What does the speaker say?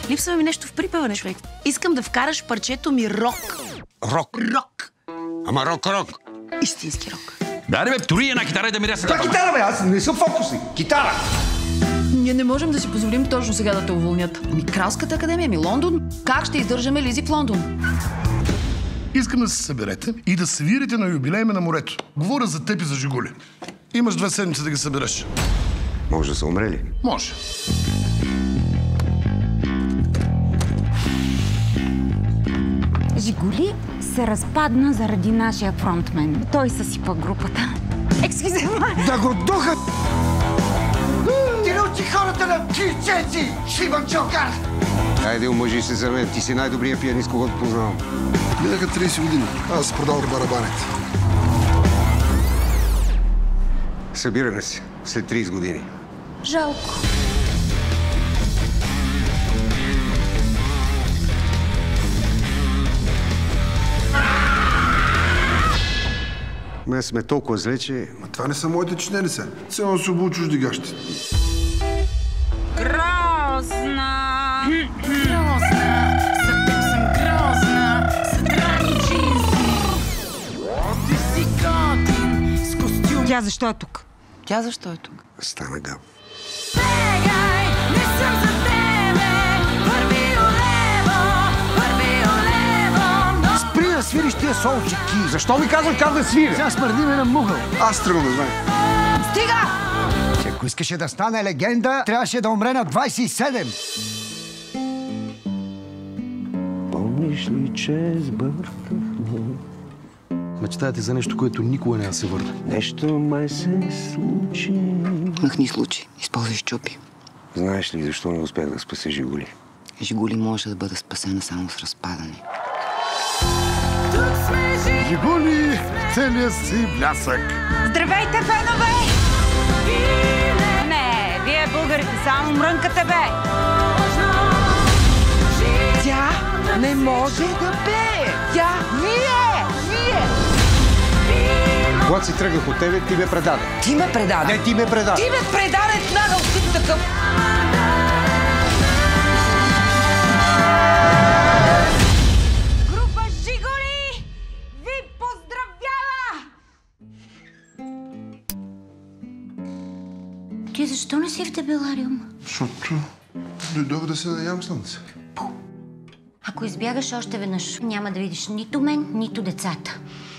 Липсва ми нещо в припеване, човек. Искам да вкараш парчето ми рок. Рок? Рок. Ама рок. Истински рок. Даре, бе, тури една китара да ми ряса. Това китара, бе, аз не съм фокусник. Китара! Ние не можем да си позволим точно сега да те уволнят. Кралската академия, Лондон. Как ще издържаме Лизи в Лондон? Искам да се съберете и да свирите на юбилей на морето. Говоря за теб и за Жигули. Имаш 2 седмици да ги събереш. Може да са умрели. Може. Жигули се разпадна заради нашия фронтмен. Той съсипа групата. Да го духа! Ти научи хората на кричеци, Шибан Чокар! Айде, омъжи се за мен. Ти си най-добрият пианист, когото познавам. Минаха 30 години. Аз продавах барабаните. Събираме се след 30 години. Жалко. Ме сме толкова зле, че... Ма това не са моите чинели се. Цяло се обул чуждигащи. Грозна! Грозна! За теб съм грозна! Съдрани джинси! Ти си готин с костюм! Тя защо е тук? Тя защо е тук? Стана гав. Бегай! Не съм за тебе! Върви улево! Върви улево! Спри да свириш тия солчики! Защо ми казваш как да свиря? Сега смърдиме на мугъл. Аз тръгвам да знам. Стига! Ако искаше да стане легенда, трябваше да умре на 27. Помниш ли, че сбъркахме? Мечтаете за нещо, което никога не се върне. Нещо май се случи. Махни случай. Използвай щупи. Знаеш ли защо не успях да спася Жигули? Жигули може да бъде спасена само с разпадане. Жигули в целия си блясък. Здравейте, фенове! Не, вие българите само мрънкате, бе! Тя не може да пее! Тя... Вие! Когато си тръгнах от тебе, ти ме предаде. Ти ме предаде! Не, ти ме предаде. Ти ме предаде, нагъл си такъв! Група Жигули ви поздравява! Ти защо не си в дебелариум? Защото дойдох да се наям слънце. Ако избягаш още веднъж, няма да видиш нито мен, нито децата.